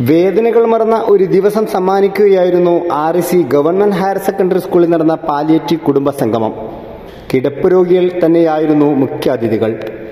വേദനകൾ മറന്ന ഒരു ദിവസം സമ്മാനിക്കുകയായിരുന്നു REC ഗവൺമെന്റ് ഹയർ സെക്കൻഡറി സ്കൂളിൽ നടന്ന പാലിയേറ്റീവ് കുടുംബ സംഗമം. കിടപ്പ് രോഗികൾ തന്നെയായിരുന്നു മുഖ്യാതിഥികൾ.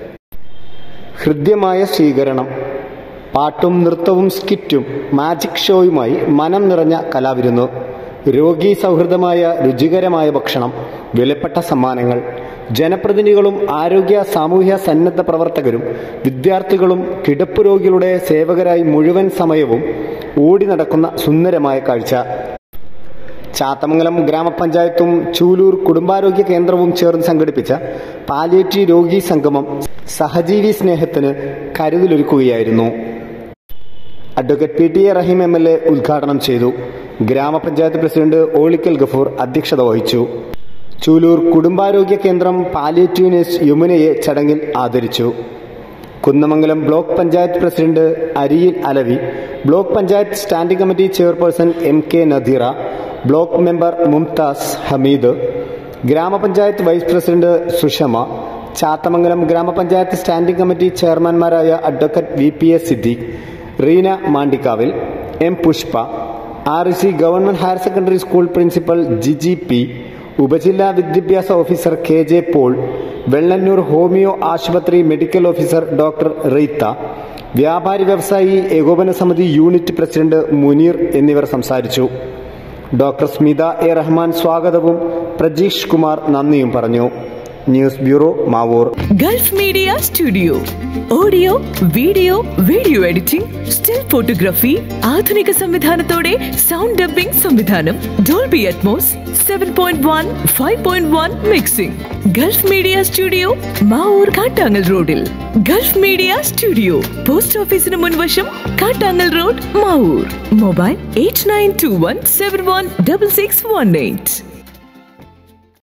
ഹൃദ്യമായ സ്വീകരണം, പാട്ടും നൃത്തവും സ്കിറ്റും മാജിക് ഷോയുമായി മനം നിറഞ്ഞ കലാവിരുന്ന്, രോഗീ സൗഹൃദമായ രുചികരമായ ഭക്ഷണം, വിലപ്പെട്ട സമ്മാനങ്ങൾ. ജനപ്രതിനിധികളും ആരോഗ്യ സാമൂഹ്യ സന്നദ്ധ പ്രവർത്തകരും വിദ്യാർത്ഥികളും കിടപ്പ് രോഗികളുടെ സേവകരായി മുഴുവൻ സമയവും ഓടി നടക്കുന്ന സുന്ദരമായ കാഴ്ച. ചാത്തമംഗലം ഗ്രാമപഞ്ചായത്തും ചൂലൂർ കുടുംബാരോഗ്യ കേന്ദ്രവും ചേർന്ന് സംഘടിപ്പിച്ച പാലിയേറ്റീവ് രോഗീ സംഗമം സഹജീവി സ്നേഹത്തിന് കരുതലൊരുക്കുകയായിരുന്നു. അഡ്വക്കേറ്റ് PTA റഹീം MLA ഉദ്ഘാടനം ചെയ്തു. ഗ്രാമപഞ്ചായത്ത് പ്രസിഡന്റ് ഓളിക്കൽ ഗഫൂർ അധ്യക്ഷത വഹിച്ചു. ചൂലൂർ കുടുംബാരോഗ്യ കേന്ദ്രം പാലിയേറ്റീവ് നഴ്സ് യമുനയെ ചടങ്ങിൽ ആദരിച്ചു. Kunnamangalam block panchayat president Ariyil Alavi, block panchayat standing committee chairperson MK Nadeera, block member Mumtaz Hameed, grama panchayat vice president Sushama, Chathamangalam grama panchayat standing committee ചെയർമാൻമാരായ അഡ്വക്കേറ്റ് VPS സിദ്ദീഖ്, റീന മാണ്ടിക്കാവിൽ, M Pushpa, REC government higher secondary school principal Jiji P, ഉപജില്ലാ വിദ്യാഭ്യാസ officer KJ Paul, Vellannur homeo ആശുപത്രി മെഡിക്കൽ ഓഫീസർ ഡോക്ടർ റീത്ത, വ്യാപാരി വ്യവസായി ഏകോപന സമിതി യൂണിറ്റ് പ്രസിഡന്റ് മുനീർ എന്നിവർ സംസാരിച്ചു. ഡോക്ടർ സ്മിത A റഹ്മാൻ സ്വാഗതവും പ്രജീഷ് കുമാർ നന്ദിയും പറഞ്ഞു. News bureau, Mavoor. Gulf Media Studio, audio video editing, still photography, ആധുനിക സംവിധാനത്തോടെ സൗണ്ട് ഡബ്ബിംഗ് സംവിധാനം, Dolby Atmos, 7.1, 5.1 mixing. Gulf Media Studio, Mavoor Kattangal റോഡിൽ. ഗൾഫ് മീഡിയ സ്റ്റുഡിയോ, പോസ്റ്റ് ഓഫീസിന് മുൻവശം, കാട്ടാങ്ങൽ റോഡ്, മാവൂർ. മൊബൈൽ 8921716618.